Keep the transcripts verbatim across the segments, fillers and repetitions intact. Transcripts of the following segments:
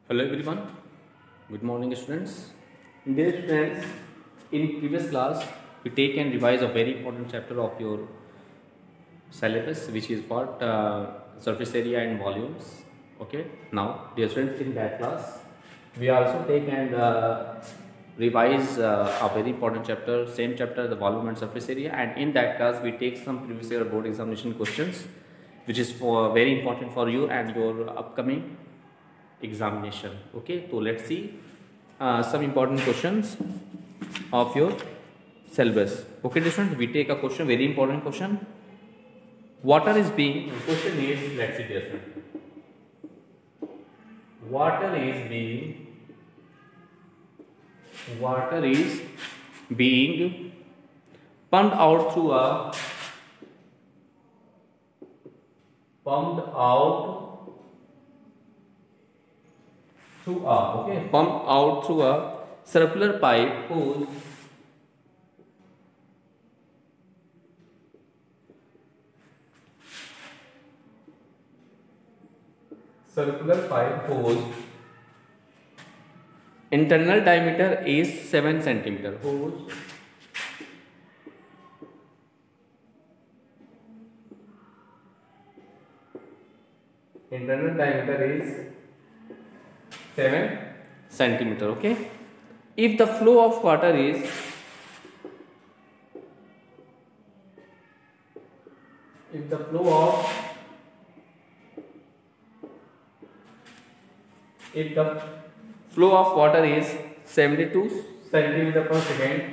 Hello everyone, good morning students. Dear students, in previous class we take and revise a very important chapter of your syllabus, which is what uh, surface area and volumes. Okay, now dear students, in that class we also take and uh, revise uh, a very important chapter, same chapter, the volume and surface area, and in that class we take some previous year board examination questions, which is for very important for you and your upcoming examination. Okay, so let's see uh, some important questions of your syllabus. Okay, students, we take a question, very important question. Water is being, question is, let's see this one. Water is being, water is being pumped out through a, pumped out through a, okay, pumped out through a circular pipe whose circular pipe whose internal diameter is seven centimeter, whose internal diameter is seven centimeter. Okay, if the flow of water is if the flow of if the flow of water is seventy-two centimeter per second,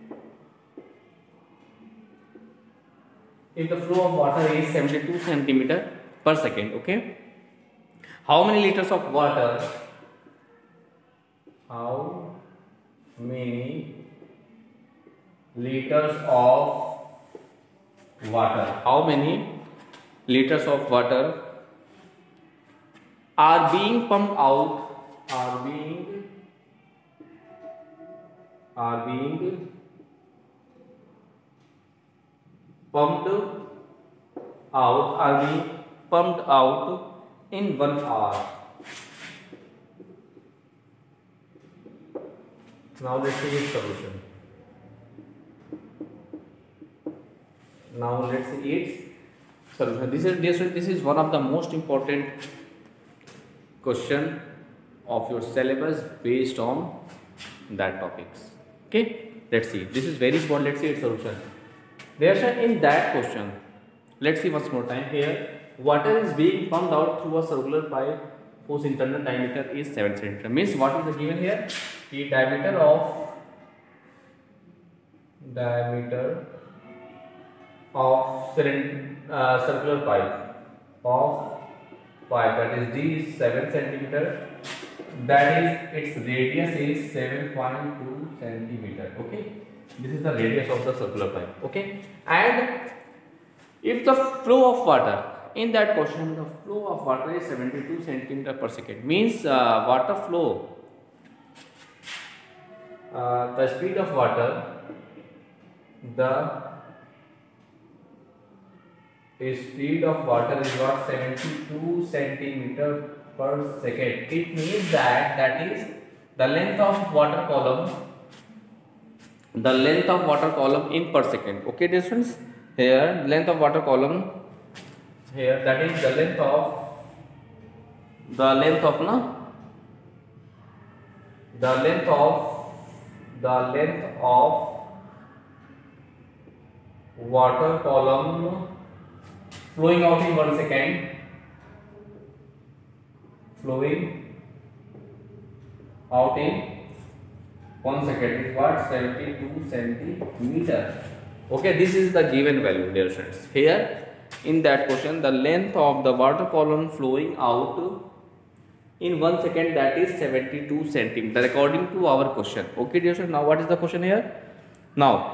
if the flow of water is seventy-two centimeter per second, okay, how many liters of water how many liters of water how many liters of water are being pumped out are being are being pumped out are being pumped out in one hour. Now let's see its solution. Now let's see its solution. This is this, this is one of the most important question of your syllabus based on that topics. Okay, let's see. This is very important. Let's see its solution. There's in that question. Let's see once more time here. Water is being pumped out through a circular pipe whose internal diameter is seven centimeter. Means what is the given here? The diameter of diameter of uh, circular pipe of pipe, that is D is seven centimeter, that is its radius is seven point two centimeter. Okay, this is the radius of the circular pipe. Okay, and if the flow of water in that question, the flow of water is seventy-two centimeter per second, means uh, water flow uh, the speed of water the speed of water is what, seventy-two centimeter per second. It means that that is the length of water column the length of water column in per second. Okay, distance here, length of water column here, that is the length of the length of no the length of the length of water column flowing out in one second flowing out in one second is what, seventy-two centimeter. Okay, this is the given value, dear friends. Here in that question, the length of the water column flowing out in one second, that is seventy-two centimeter according to our question. Okay, dear friends, now what is the question here? Now,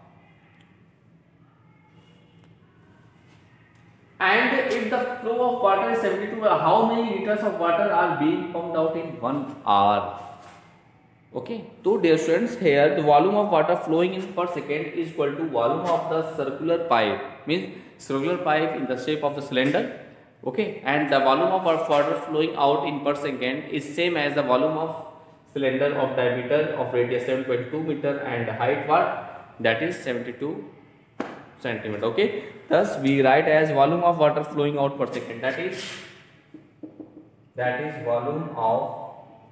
and if the flow of water is seventy-two, how many liters of water are being pumped out in one hour? Okay, so dear students, here the volume of water flowing in per second is equal to volume of the circular pipe, means circular pipe in the shape of the cylinder Okay, and the volume of water flowing out in per second is same as the volume of cylinder of diameter of radius seven point two meter and height what, that is seventy-two centimeter. Okay, thus we write as volume of water flowing out per second, that is that is volume of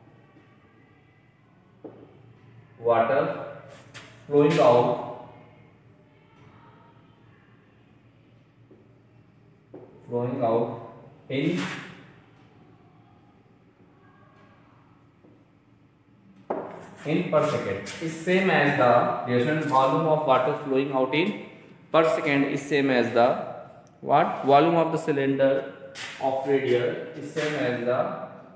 water flowing out flowing out in in per second is same as the different volume of water flowing out in per second is same as the what, volume of the cylinder of radius is same as the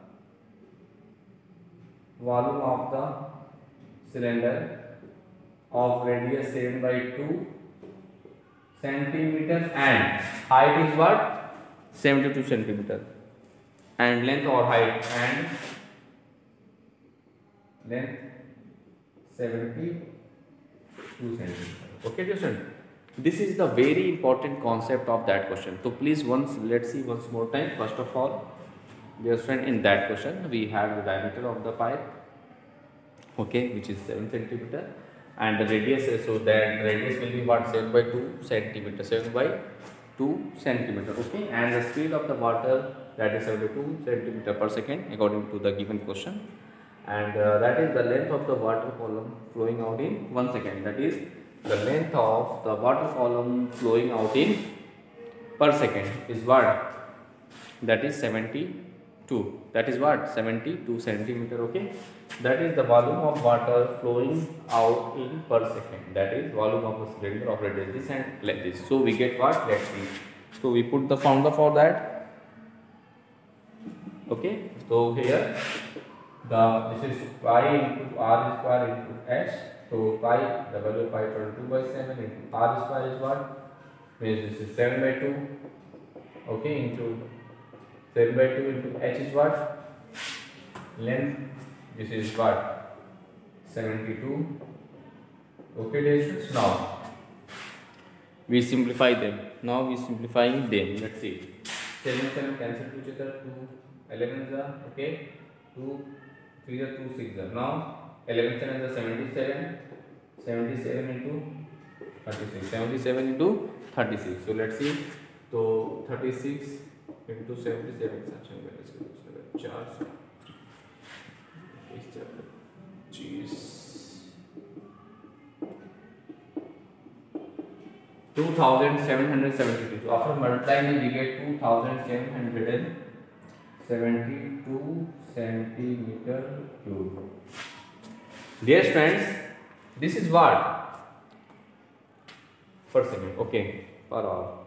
volume of the cylinder of radius seven by two centimeter and height is what, seventy-two centimeter, and length or height and length seventy-two centimeter. Okay, dear student, this is the very important concept of that question. So please once let's see once more time. First of all, dear student, in that question we have the diameter of the pipe, okay, which is seven centimeter, and the radius is, so that radius will be what, seven by two centimeter, seven by two centimeter. Okay, and the speed of the water, that is seventy-two centimeter per second according to the given question, and uh, that is the length of the water column flowing out in one second, that is the length of the water column flowing out in per second is what, that is seventy-two, that is what, seventy-two centimeter. Okay, that is the volume of water flowing out in per second, that is volume of a cylinder of radius this and like this. So we get what, let's see. So we put the formula for that. Okay, so here the this is pi into r square into h. So pi, the value of pi twenty-two by seven into r square is what, means this is seven by two. Okay, into seven by two into h is what, length, this is what, seventy-two. Okay, dear, now we simplify them. Now we simplifying them. Let's see. seven seven cancel to each other. two eleven is okay. two three are two six are. Now eleven seven is seventy-seven. seventy-seven into thirty-six. seventy-seven into thirty-six. So let's see. So thirty-six into seventy-seven. Jeez. two thousand seven hundred seventy-two. So after multiplying, we get two thousand seven hundred seventy-two centimeter cube. Dear friends, this is what? Per second. Okay, per hour.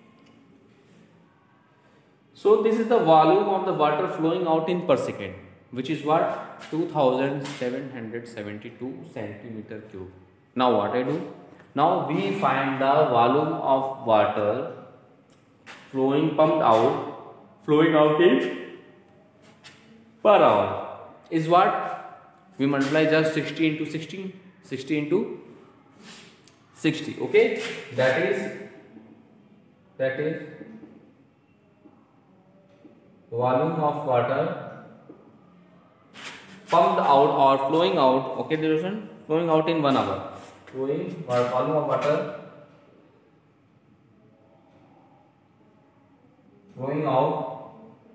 So this is the volume of the water flowing out in per second, which is what? two thousand seven hundred seventy-two centimeter cube. Now what I do? Now we find the volume of water flowing pumped out, flowing out in per hour is what? We multiply just sixty into sixteen, sixty into sixty. Okay, that is that is volume of water pumped out or flowing out. Okay, duration flowing out in one hour. Flowing or volume of water flowing out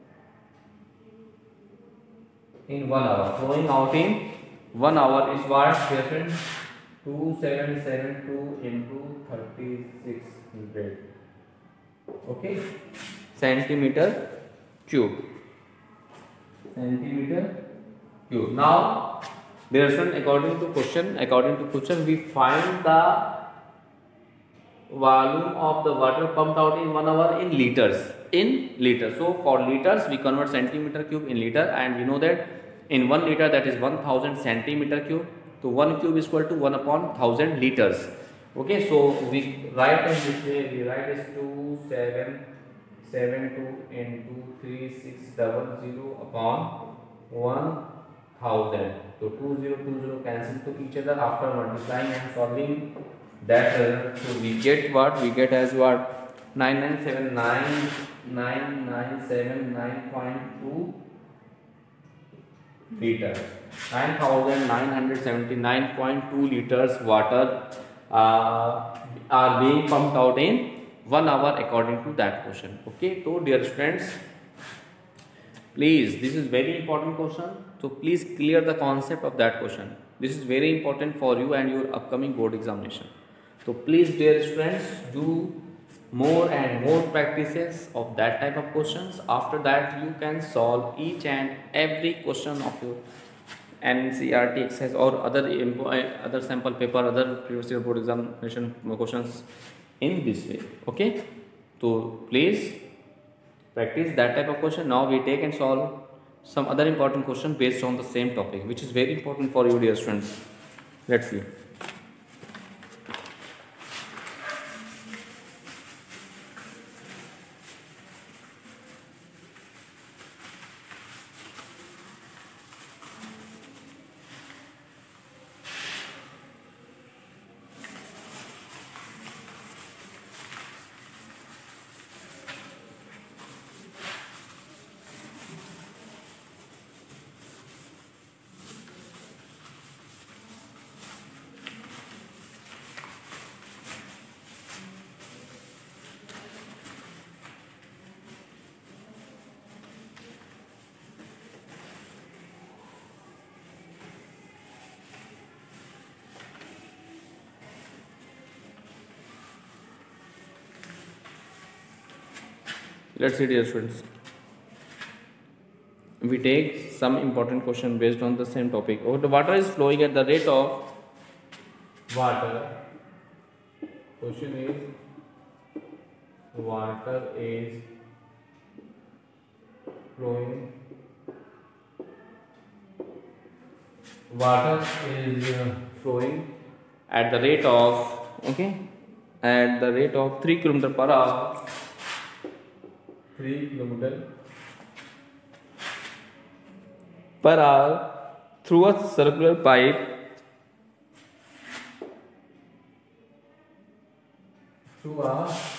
in one hour. Flowing out in one hour is what? two seven seven two into thirty-six hundred. Okay, centimeter cube. Centimeter cube. Now, therefore, according to question, according to question, we find the volume of the water pumped out in one hour in liters. In liters. So for liters, we convert centimeter cube in liter, and we know that in one liter, that is one thousand centimeter cube. So one cube is equal to one upon thousand liters. Okay, so we write in this way. We write as two seven seven two into three six double zero upon one thousand. So two zero two zero cancel to each other after multiplying and solving that. Uh, so we get what? We get as what? nine nine seven nine nine nine seven nine point two liters. nine thousand nine hundred seventy-nine point two liters water uh, are being pumped out in one hour according to that question. Okay, so dear students, please, this is very important question. So please clear the concept of that question. This is very important for you and your upcoming board examination. So please, dear students, do more and more practices of that type of questions. After that, you can solve each and every question of your N C E R T exercise or other other sample paper, other previous year board examination questions in this way. Okay, so please practice that type of question. Now we take and solve some other important question based on the same topic, which is very important for you, dear students. Let's see. Let's see, dear students. We take some important question based on the same topic. Oh, the water is flowing at the rate of water. Question is water is flowing. Water is uh, flowing at the rate of okay at the rate of three kilometer per hour. three kilometer per hour through a circular pipe through a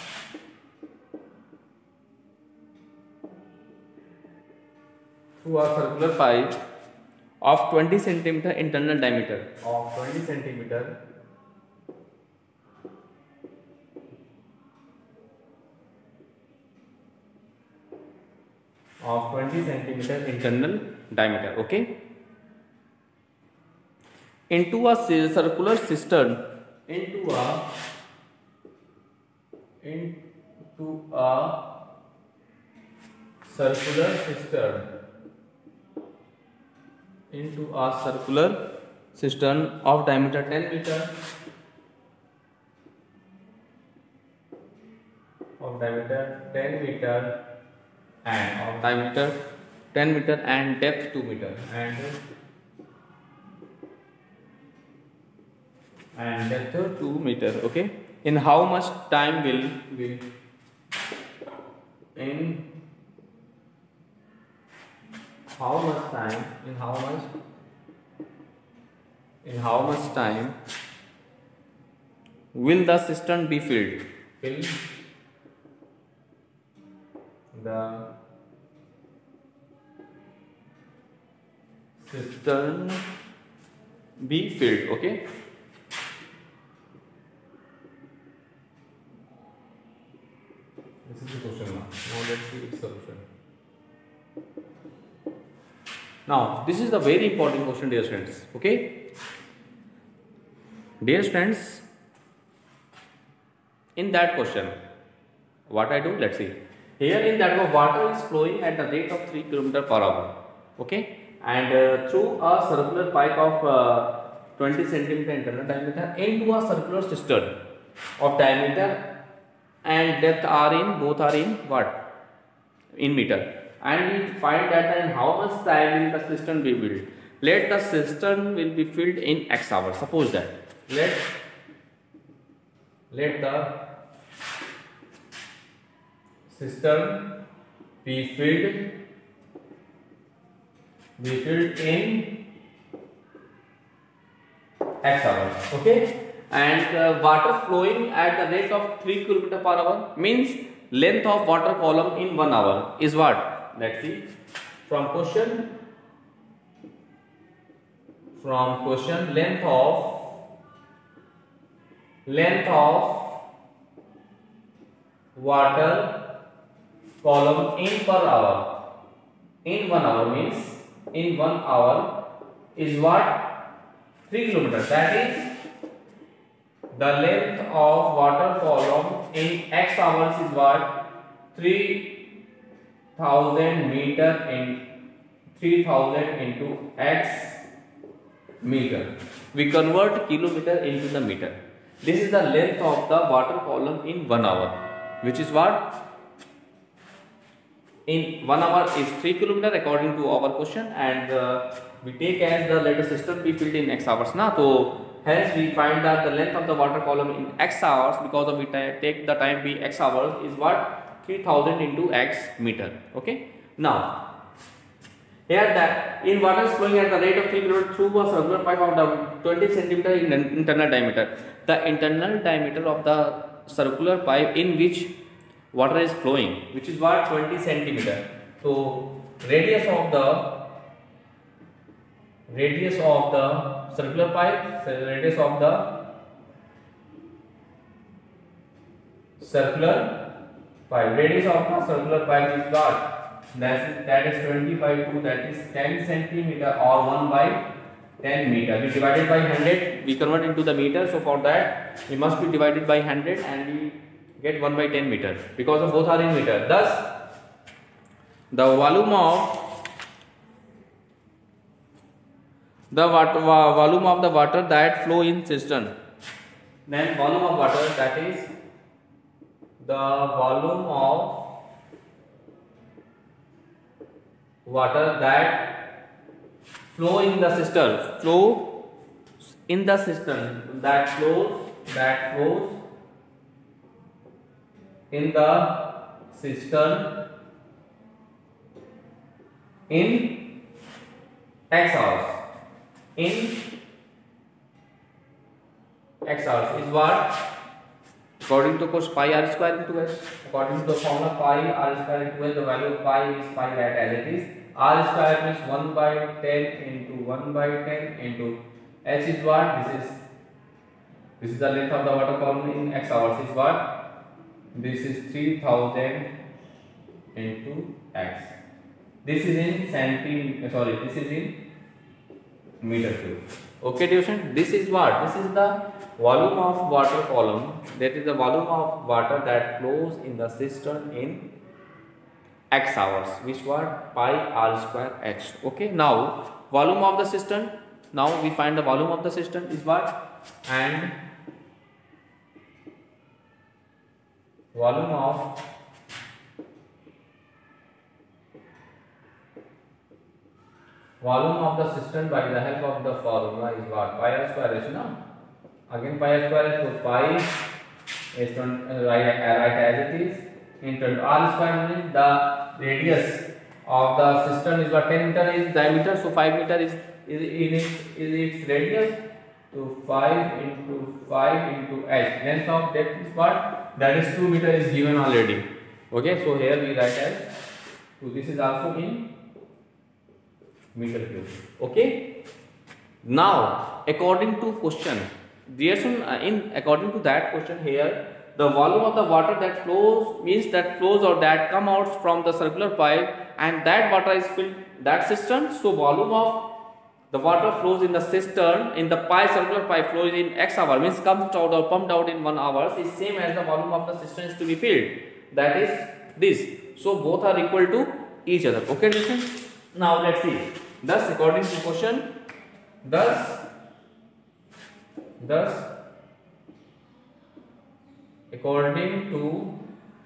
through a circular pipe of twenty centimeter internal diameter of twenty centimeter of twenty centimeter internal diameter. Okay, into a circular cistern into a into a circular cistern into a circular cistern of diameter ten meter of diameter ten meter and of diameter ten meter and depth two meter and and depth two meter. Okay, in how much time will will in how much time in how much in how much time will the cistern be filled will the cistern be filled. Okay, this is the question now. Now let's see its solution. Now this is the very important question, dear students. Okay, dear students, in that question what I do, let's see. Here in that water is flowing at the rate of three kilometer per hour. Okay, and uh, through a circular pipe of uh, twenty centimeter internal diameter into a circular cistern of diameter and depth are in both are in what in meter, and we find that in how much time will the cistern be built. Let the cistern will be filled in X hours. Suppose that let let the cistern be filled be filled in X hours. Okay, and uh, water flowing at the rate of three kilometer per hour means length of water column in one hour is what? Let's see. From question, from question, length of length of water column in per hour. In one hour means in one hour is what? three kilometers. That is the length of water column in x hours is what? three thousand meter in three thousand into x meter. We convert kilometer into the meter. This is the length of the water column in one hour, which is what? In one hour is three kilometer according to our question, and uh, we take as the let the system be filled in x hours. Now, so hence we find that the length of the water column in x hours, because of we take the time be x hours, is what? three thousand into x meter. Okay. Now, here that in water is flowing at the rate of three kilometers through a circular pipe of the twenty centimeter in internal diameter. The internal diameter of the circular pipe in which water is flowing, which is what? twenty centimeter. So radius of the radius of the circular pipe, so radius of the circular pipe, radius of the circular pipe is what? That is, that is twenty by two, that is ten centimeter or one by ten meter. We divided by one hundred, we convert into the meter. So for that we must be divided by one hundred and we get one by ten meter, because of both are in meter. Thus the volume of the water, volume of the water that flow in cistern, then volume of water, that is the volume of water that flow in the cistern, flow in the cistern, that flows, that flows in the cistern in x hours, in x hours is what? According to course pi r square into s. According to the formula pi r square into s, the value of pi is pi right as it is. R square means one by ten into one by ten into h is what? This is this is the length of the water column in x hours is what? This is three thousand into x. This is in centimeter. Sorry, this is in meter cube. Okay, dear students, this is what? This is the volume of water column. That is the volume of water that flows in the cistern in x hours, which what? Pi r square h. Okay. Now volume of the cistern. Now we find the volume of the cistern is what? And volume of volume of the cistern by the help of the formula is what? Pi r square h. No? Again pi r square h, so pi is uh, right, right as it is into r square means the radius of the cistern is what? ten meter is diameter, so five meter is is, is, is its radius. So five into five into h. Length of depth is what? That is two meter is given already. Okay, so here we write as so this is also in meter cube. Okay. Now according to question, in according to that question here, the volume of the water that flows means that flows or that come out from the circular pipe, and that water is filled that cistern. So volume of the water flows in the cistern in the pi circular pipe flows in x hour means comes out or pumped out in one hour is same as the volume of the cistern is to be filled, that is this. So both are equal to each other. Okay, listen. Now let's see. Thus according to question, thus thus according to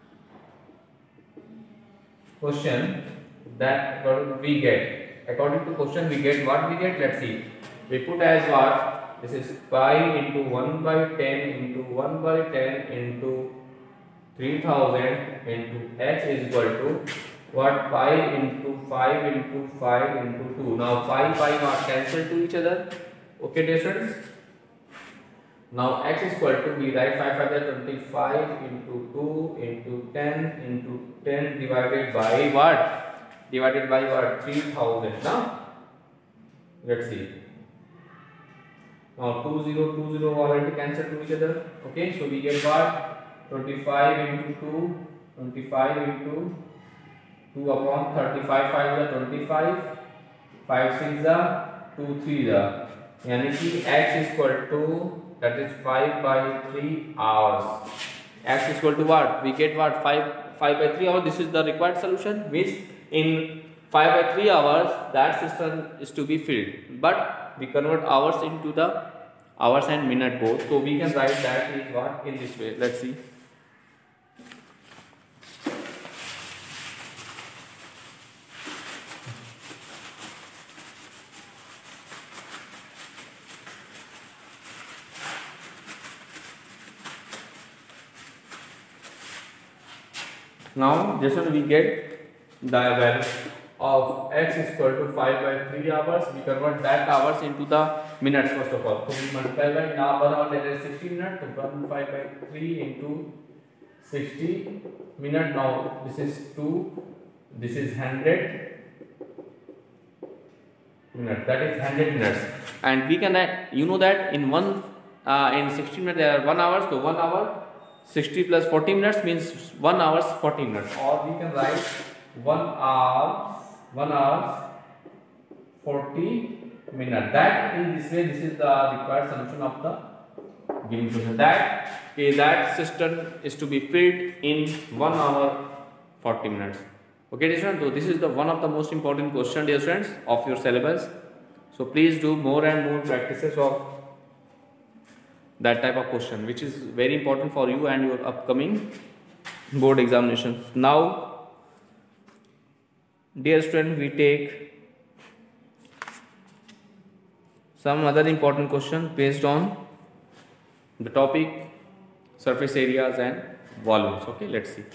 question that we get according to question we get what we get. Let's see. We put as what? This is pi into one by ten into one by ten into three thousand into h is equal to what? Pi into five into five into two. Now pi pi are cancelled to each other. Okay, dear students. Now x is equal to, we write five five is twenty-five into two into ten into ten divided by what? Divided by what? three thousand. Now let's see. Now two zero two zero already cancel to each other. Okay, so we get what? twenty-five into two, twenty-five into two upon thirty-five, five is twenty-five, five six is two three is, यानी कि x is equal to, that is five by three hours. X is equal to what? We get what? five five by three hours. This is the required solution. Means in five by three hours that system is to be filled, but we convert hours into the hours and minute both. So we can write that is what in this way. Let's see. Now just when we get the value of x is equal to five by three hours, we convert that hours into the minutes first of all. So we multiply by, now one hour that is sixty minutes, so one five by three into sixty minutes. Now this is two, this is one hundred minutes, that is one hundred minutes. And we can write, you know that in one uh, in sixty minutes there are one hour, so one hour sixty plus forty minutes means one hours forty minutes, or we can write one hour one hours forty minutes. That in this way, this is the required solution of the given question. That okay, that system is to be filled in one hour forty minutes. Okay, dear students, so this is the one of the most important question, dear students, of your syllabus. So please do more and more practices of that type of question, which is very important for you and your upcoming board examinations. Now, dear student, we take some other important question based on the topic surface areas and volumes. Okay, let's see.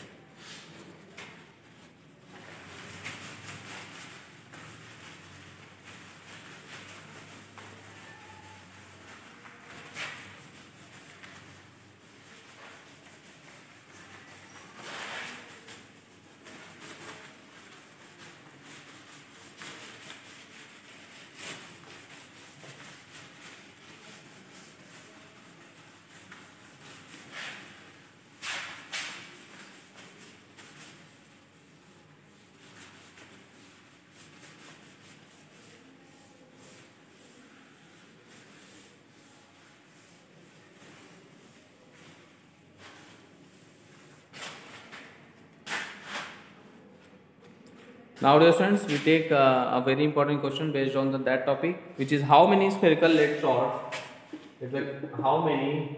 Now, dear students, we take uh, a very important question based on the, that topic, which is how many spherical lead rods, it's like how many,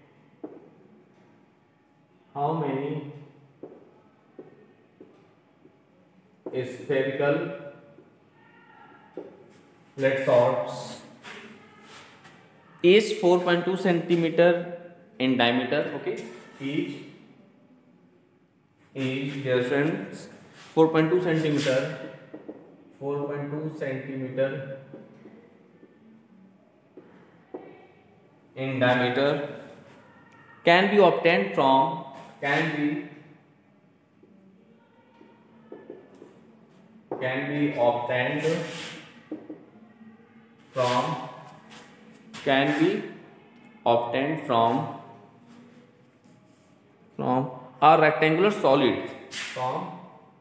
how many spherical lead rods is four point two centimeter in diameter. Okay, each each dear students four point two centimeter, four point two centimeter in diameter can be obtained from, can be, can be obtained from, can be obtained from, from a rectangular solid, from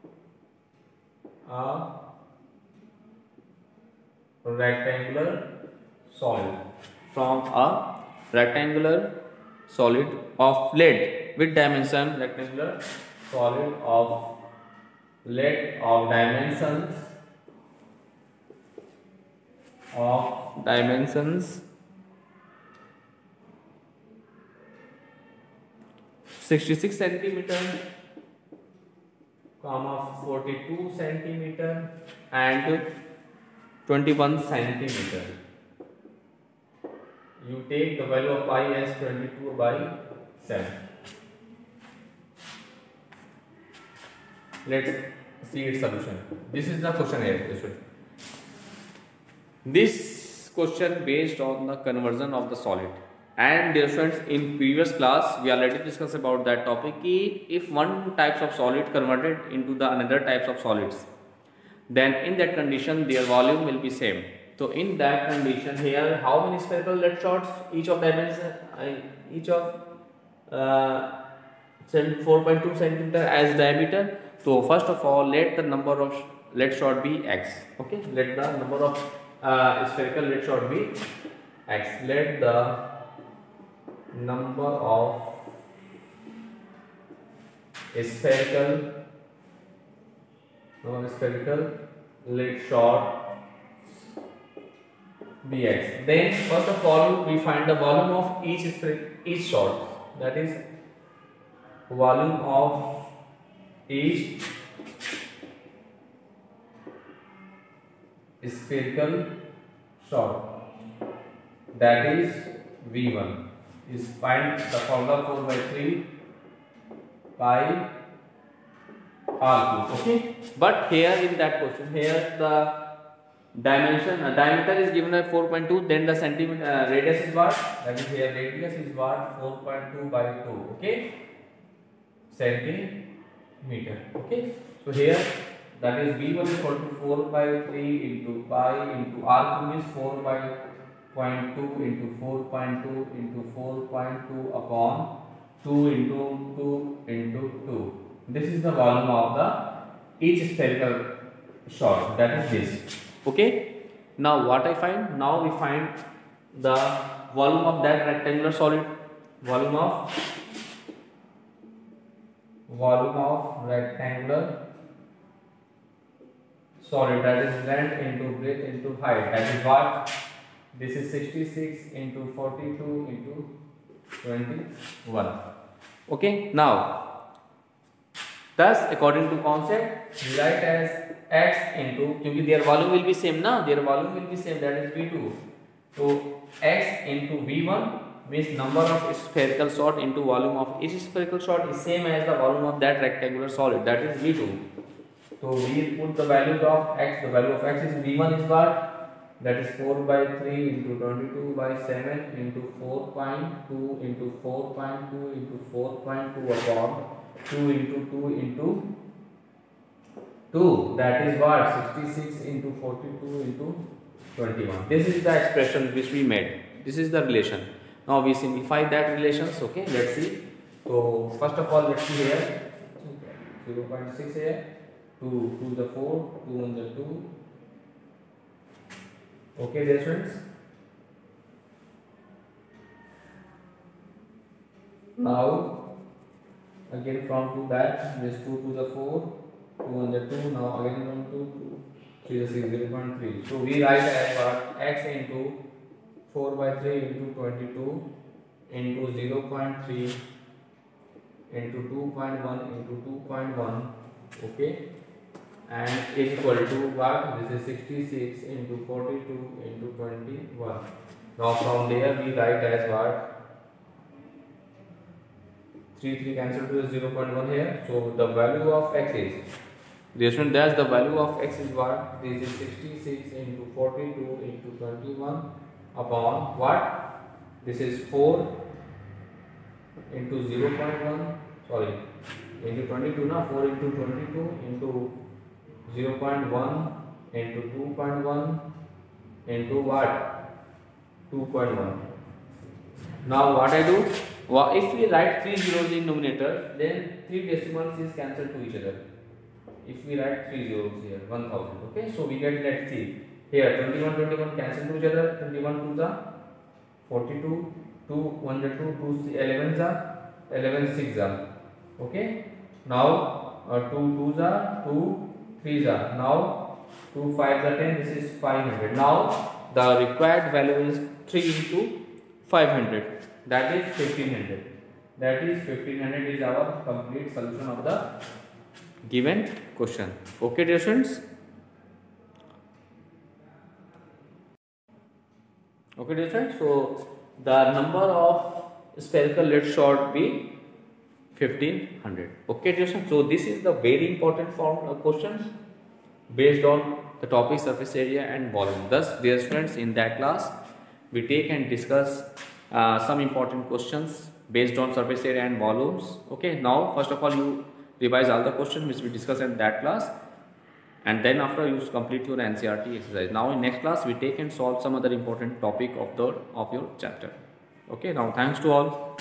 a rectangular solid, from a rectangular solid of lead with dimension, rectangular solid of lead of dimensions, of dimensions sixty-six centimeter, comma forty-two centimeter and twenty-one centimeter. You take the value of pi as twenty-two by seven. Let's see its solution. This is the question here. This question based on the conversion of the solid, And dear friends, in previous class we already discussed about that topic ki if one types of solid converted into the another types of solids, then in that condition their volume will be same. So in that condition here, how many spherical lead shots, each of dimension uh, each of uh, four point two centimeter as diameter. So first of all, let the number of lead shot be x. Okay, let the number of uh, spherical lead shot be x. Let the number of spherical non spherical lead shot be x. Then first of all we find the volume of each each shot, that is volume of each spherical shot, that is V one. Is find the formula four by three pi r cube. Okay, but here in that question, here the dimension uh, diameter is given as four point two, then the centimeter uh, radius is what, that is here radius is what, four point two by two. Okay, centimeter. Okay, so here that is V one is equal to four by three into pi into r cube is four by zero point two into four point two into four point two upon two into two into two. This is the volume of the each spherical shot, that is this. Okay, now what I find, now we find the volume of that rectangular solid, volume of volume of rectangular solid, that is length into breadth into height, that is what, this is sixty-six into forty-two into twenty-one. Okay, now thus according to concept we write as x into, क्योंकि their volume will be same ना, their volume will be same, that is V two. So x into V one means number of spherical shot into volume of each spherical shot is same as the volume of that rectangular solid, that is V two. So we put the values of x, the value of x is V one is what, that is four by three into twenty-two by seven into four point two into four point two into four point two upon two into two into two, that is what, sixty-six into forty-two into twenty-one. This is the expression which we made, this is the relation. Now we simplify that relations. Okay, let's see. So first of all, let's see here, zero point six here, two, two the four, two one the two. Okay, dear students. Now again from two back, this two to the four, two on the two. Now again from two to three the six, zero point three. So we write as what, x into four by three into twenty-two into zero point three into two point one into two point one. Okay, and is equal to what, this is sixty-six into forty-two into twenty-one. Now from there we write as what, three, three cancel to the zero point one here. So the value of x is, that's the value of x is what, this is sixty-six into forty-two into twenty-one upon what, this is four into zero point one, sorry, into twenty-two now, four into twenty-two into zero point one into two point one into what, two point one. Now what I do, well, if we write three zeros in numerator, then three decimals is cancelled to each other. If we write three zeros here, one thousand. Okay, so we get, let's see, here twenty-one, twenty-one cancel to each other, twenty-one twos are forty-two, two one are two, two elevens are eleven six are. Okay, now uh, two twos are two, threes are, now two fives are ten, this is five hundred. Now the required value is three into five hundred, that is fifteen hundred. That is fifteen hundred is our complete solution of the given question. Okay, dear students. Okay, dear students. So the number of spherical lead shot be fifteen hundred. Okay, dear students. So this is the very important form of questions based on the topic surface area and volume. Thus, dear students, in that class we take and discuss uh, some important questions based on surface area and volumes. Okay, now first of all you revise all the questions which we discussed in that class, and then after you complete your N C E R T exercise. Now in next class we take and solve some other important topic of the of your chapter. Okay, now thanks to all.